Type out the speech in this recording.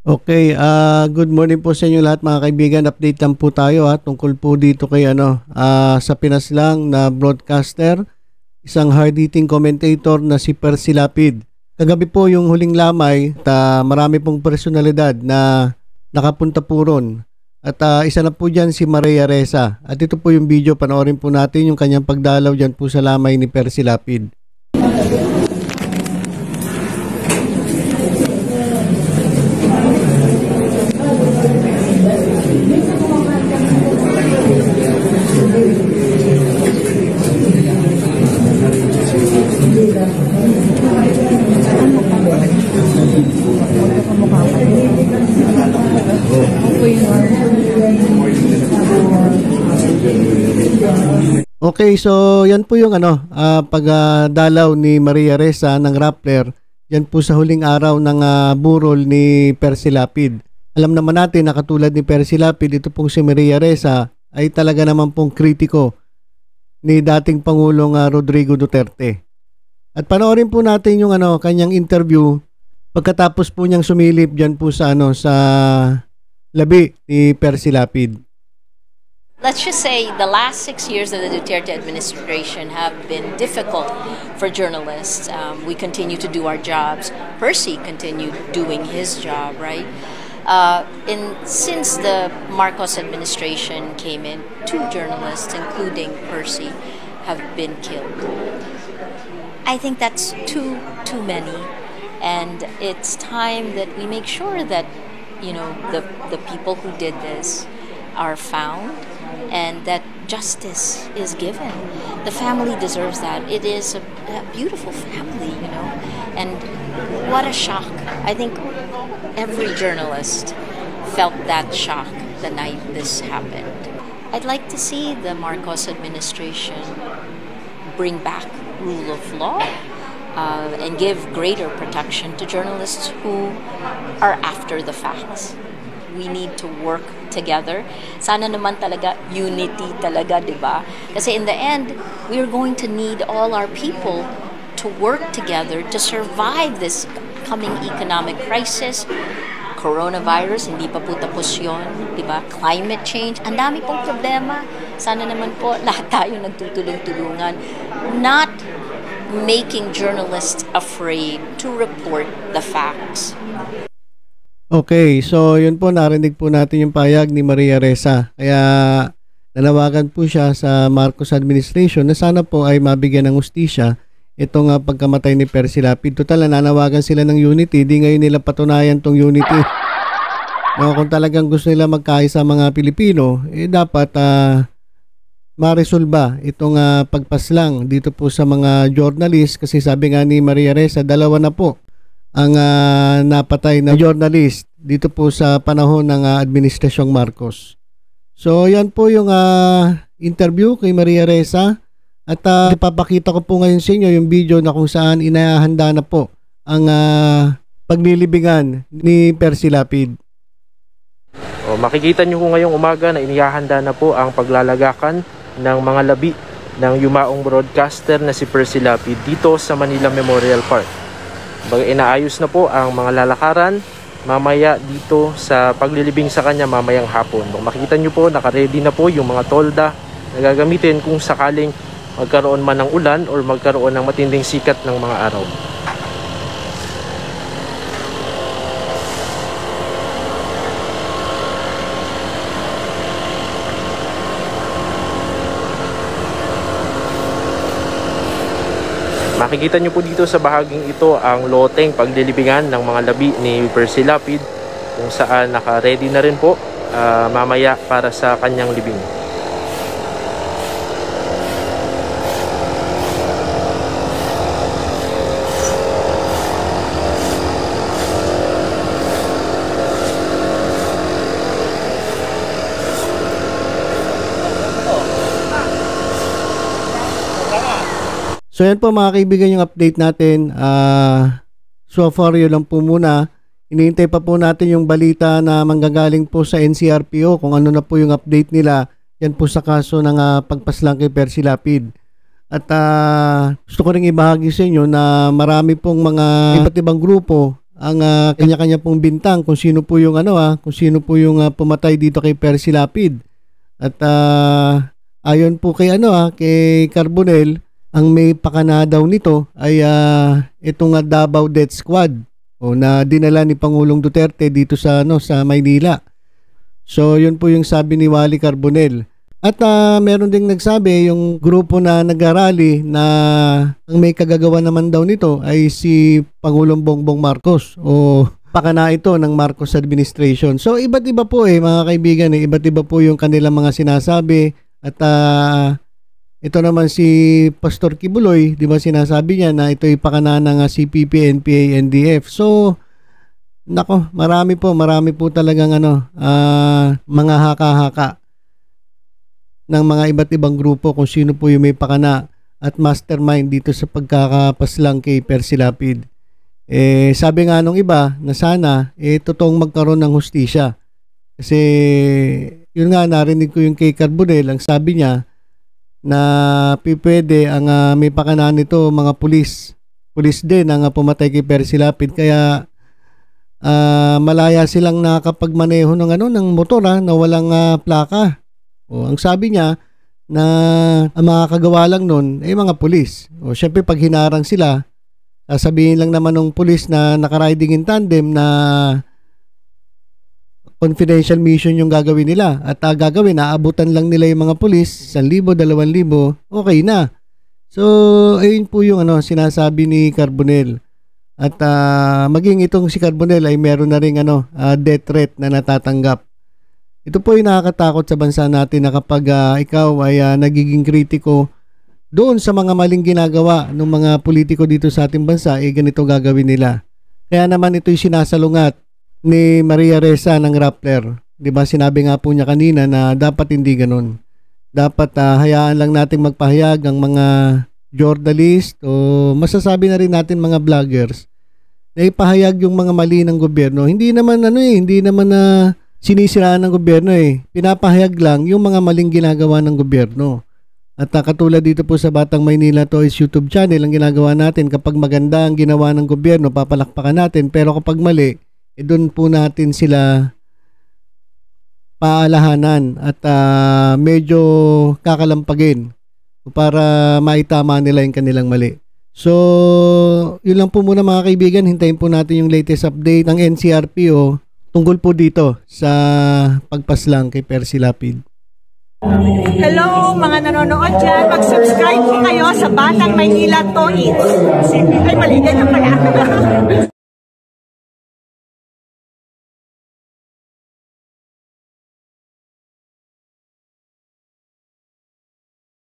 Okay, good morning po sa inyo lahat mga kaibigan. Update lang po tayo tungkol po dito kay sa Pinas lang na broadcaster, isang hard-hitting commentator na si Percy Lapid. Kagabi po yung huling lamay at marami pong personalidad na nakapunta po ron. At isa na po dyan si Maria Ressa. At ito po yung video, panoorin po natin yung kanyang pagdalaw dyan po sa lamay ni Percy Lapid. Okay, so yan po yung pagdalaw ni Maria Ressa ng Rappler. Yan po sa huling araw ng burol ni Percy Lapid. Alam naman natin na katulad ni Percy Lapid, ito pong si Maria Ressa ay talaga naman pong kritiko ni dating Pangulong Rodrigo Duterte. At panoorin po natin yung kanyang interview pagkatapos po niyang sumilip diyan po sa sa labi ni Percy Lapid. Let's just say the last 6 years of the Duterte administration have been difficult for journalists. We continue to do our jobs. Percy continued doing his job, right? Since the Marcos administration came in, 2 journalists, including Percy, have been killed. I think that's too many, and it's time that we make sure that the people who did this are found and that justice is given. The family deserves that. It is a beautiful family, and what a shock. I think every journalist felt that shock the night this happened. I'd like to see the Marcos administration bring back rule of law and give greater protection to journalists who are after the facts. We need to work together. Sana naman talaga unity talaga, 'di ba? Kasi in the end, we are going to need all our people to work together to survive this coming economic crisis. Coronavirus, hindi pa po tapos 'yon, 'di ba? Climate change, ang dami pong problema. Sana naman po lahat tayo nagtutulong-tulungan, not making journalists afraid to report the facts. Okay, so yun po, narinig po natin yung payag ni Maria Ressa. Kaya nanawagan po siya sa Marcos administration na sana po ay mabigyan ng hustisya itong pagkamatay ni Percy Lapid. Total, nanawagan sila ng unity, di ngayon nila patunayan tong unity. No, kung talagang gusto nila magkaisa mga Pilipino, dapat maresolba itong pagpaslang dito po sa mga journalist, kasi sabi nga ni Maria Ressa, 2 na po ang napatay na journalist dito po sa panahon ng Administrasyong Marcos. So yan po yung interview kay Maria Ressa, at ipapakita ko po ngayon sa inyo yung video na kung saan inahanda na po ang paglilibingan ni Percy Lapid. Makikita nyo po ngayong umaga na inihahanda na po ang paglalagakan ng mga labi ng yumaong broadcaster na si Percy Lapid dito sa Manila Memorial Park. Inaayos na po ang mga lalakaran mamaya dito sa paglilibing sa kanya mamayang hapon. Makikita nyo po, nakaredy na po yung mga tolda na gagamitin kung sakaling magkaroon man ng ulan or magkaroon ng matinding sikat ng mga araw. Makikita nyo po dito sa bahaging ito ang loteng paglilibingan ng mga labi ni Percy Lapid, kung saan naka-ready na rin po mamaya para sa kanyang libing. So yan po mga kaibigan yung update natin. So far yun lang po muna. Iniintay pa po natin yung balita na manggagaling po sa NCRPO kung ano na po yung update nila yan po sa kaso ng pagpaslang kay Percy Lapid. At gusto ko rin ibahagi sa inyo na marami pong mga iba't ibang grupo ang kanya-kanya pong bintang kung sino po yung kung sino po yung pumatay dito kay Percy Lapid. At ayon po kay kay Carbonell, ang may pakana daw nito ay itong Davao Death Squad na dinala ni Pangulong Duterte dito sa sa Maynila. So yun po yung sabi ni Wally Carbonell. At meron ding nagsabi yung grupo na nag-rally na ang may kagagawa naman daw nito ay si Pangulong Bongbong Marcos o pakana ito ng Marcos administration. So iba't iba po mga kaibigan, iba't iba po yung kanilang mga sinasabi. At ito naman si Pastor Kibuloy, di ba sinasabi niya na ito ay pakana ng CPP, NPA, NDF. So nako, marami po talagang mga haka-haka ng mga iba't ibang grupo kung sino po yung may pakana at mastermind dito sa pagkakapaslang kay Percy Lapid. Sabi nga nung iba na sana totoong magkaroon ng hustisya. Kasi yun nga, narinig ko yung kay Carbonell, ang sabi niya na pwede ang may pakana nito mga pulis din ang pumatay kay Percy Lapid, kaya malaya silang nakakapagmaneho ng motor na walang plaka. Ang sabi niya na ang mga kagawa lang nun ay mga pulis. Syempre pag hinarang sila, sasabihin lang naman ng pulis na nakariding in tandem na confidential mission yung gagawin nila. At gagawin, naabutan lang nila yung mga pulis, 1,000, 2,000, okay na. So, ayun po yung sinasabi ni Carbonell. At maging itong si Carbonell ay meron na ring death threat na natatanggap. Ito po yung nakakatakot sa bansa natin na kapag ikaw ay nagiging kritiko doon sa mga maling ginagawa ng mga politiko dito sa ating bansa, ganito gagawin nila. Kaya naman ito'y sinasalungat ni Maria Ressa ng Rappler. Diba, sinabi nga po niya kanina na dapat hindi ganun. Dapat hayaan lang natin magpahayag ang mga journalist o masasabi na rin natin mga vloggers na ipahayag yung mga mali ng gobyerno. Hindi naman hindi naman sinisiraan ng gobyerno Pinapahayag lang yung mga maling ginagawa ng gobyerno. At katulad dito po sa Batang Maynila Toys YouTube channel, ang ginagawa natin kapag maganda ang ginawa ng gobyerno, papalakpakan natin. Pero kapag mali, doon po natin sila paalahanan at medyo kakalampagin para maitama nila yung kanilang mali. So, yun lang po muna mga kaibigan. Hintayin po natin yung latest update ng NCRPO tungkol po dito sa pagpaslang kay Percy Lapid. Hello mga nanonood dyan, mag-subscribe po kayo sa Batang Maynila Toys. Ay, mali, ganyan pala.